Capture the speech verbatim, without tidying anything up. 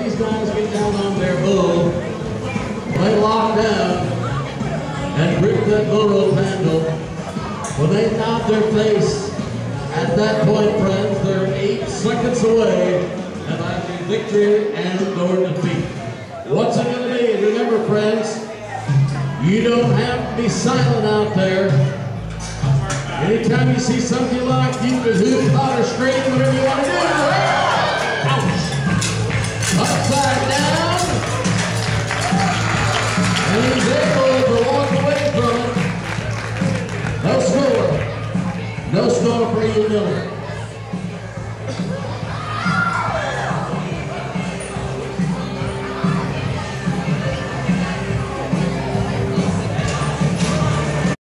these guys get down on their bull, they lock down and grip that bull rope handle. When they nod their face, at that point, friends, they're eight seconds away and either victory and or defeat. What's it going to be? Remember, friends, you don't have to be silent out there. Anytime you see something you like, you can hoop, holler, scream, whatever you want to do. Ouch! Upside down. And he's able to walk away from it. No score. No score for Ian Miller.